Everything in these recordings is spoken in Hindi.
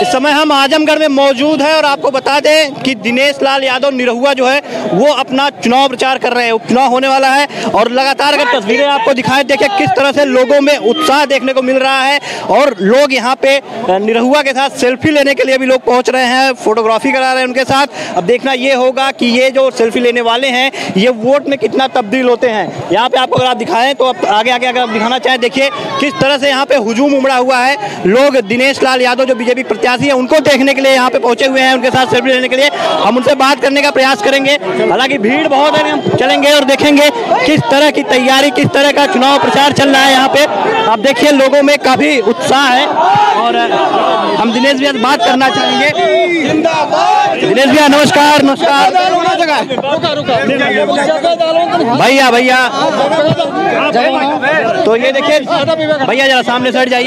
इस समय हम आजमगढ़ में मौजूद हैं और आपको बता दें कि दिनेश लाल यादव निरहुआ जो है वो अपना चुनाव प्रचार कर रहे हैं। उपचुनाव होने वाला है और लगातार अगर तस्वीरें आपको दिखाएं, देखिए किस तरह से लोगों में उत्साह देखने को मिल रहा है और लोग यहाँ पे निरहुआ के साथ सेल्फी लेने के लिए भी लोग पहुँच रहे हैं, फोटोग्राफी करा रहे हैं उनके साथ। अब देखना ये होगा कि ये जो सेल्फी लेने वाले हैं ये वोट में कितना तब्दील होते हैं। यहाँ पे आपको अगर आप दिखाएं तो आगे अगर आप दिखाना चाहें, देखिए किस तरह से यहाँ पे हुजूम उमड़ा हुआ है। लोग दिनेश लाल यादव जो बीजेपी प्रत्याशी है उनको देखने के लिए यहाँ पे पहुंचे हुए हैं, उनके साथ सेल्फी लेने के लिए। हम उनसे बात करने का प्रयास करेंगे, हालांकि भीड़ बहुत है। हम चलेंगे और देखेंगे किस तरह की तैयारी, किस तरह का चुनाव प्रचार चल रहा है यहाँ पे। आप देखिए लोगों में काफी उत्साह है और हम दिनेश भैया से बात करना चाहेंगे। दिनेश भैया नमस्कार। नमस्कार भैया। भैया तो ये देखिए भैया जरा सामने से हट जाइए।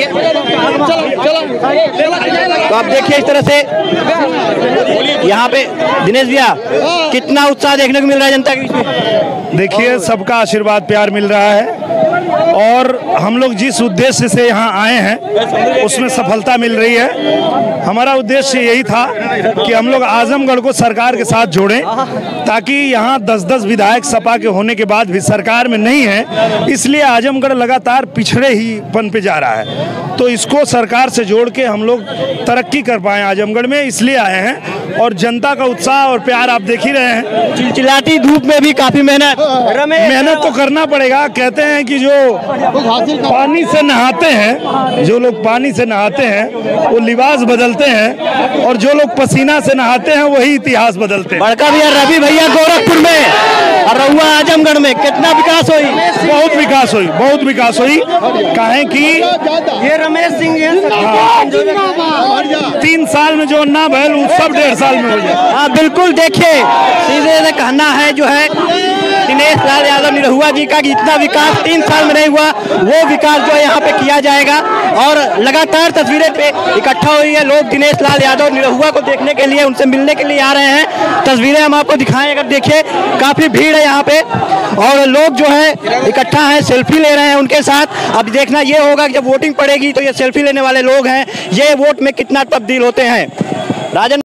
तो आप देखिए इस तरह से यहाँ पे दिनेश भैया कितना उत्साह देखने को मिल रहा है जनता के बीच में। देखिए सबका आशीर्वाद प्यार मिल रहा है और हम लोग जिस उद्देश्य से यहाँ आए हैं उसमें सफलता मिल रही है। हमारा उद्देश्य यही था कि हम लोग आजमगढ़ को सरकार के साथ जोड़ें, ताकि यहाँ 10-10 विधायक सपा के होने के बाद भी सरकार में नहीं है, इसलिए आजमगढ़ लगातार पिछड़े ही पन पे जा रहा है। तो इसको सरकार से जोड़ के हम लोग तरक्की कर पाए आजमगढ़ में, इसलिए आए हैं। और जनता का उत्साह और प्यार आप देख ही रहे हैं। चिलचिलाती धूप में भी काफी मेहनत तो करना पड़ेगा। कहते हैं कि जो पानी से नहाते हैं, जो लोग पानी से नहाते हैं वो लिबास बदलते हैं, और जो लोग पसीना से नहाते हैं वही इतिहास बदलते हैं। बड़का भैया रवि भैया गोरखपुर में और रहुआ आजमगढ़ में कितना विकास हुई? बहुत विकास हुई, बहुत विकास हुई। कहें कि ये रमेश सिंह 3 साल में जो ना भैल सब 1.5 साल में हो जाए। हाँ बिल्कुल, देखिए सीधे से कहना है जो है दिनेश लाल यादव निरहुआ जी का कि इतना विकास 3 साल में नहीं हुआ, वो विकास जो है यहाँ पे किया जाएगा। और लगातार तस्वीरें पे इकट्ठा हुई है, लोग दिनेश लाल यादव निरहुआ को देखने के लिए, उनसे मिलने के लिए आ रहे हैं। तस्वीरें हम आपको दिखाएं, अगर देखिए काफी भीड़ है यहाँ पे और लोग जो है इकट्ठा है, सेल्फी ले रहे हैं उनके साथ। अब देखना ये होगा कि जब वोटिंग पड़ेगी तो ये सेल्फी लेने वाले लोग हैं, ये वोट में कितना तब्दील होते हैं। राजन।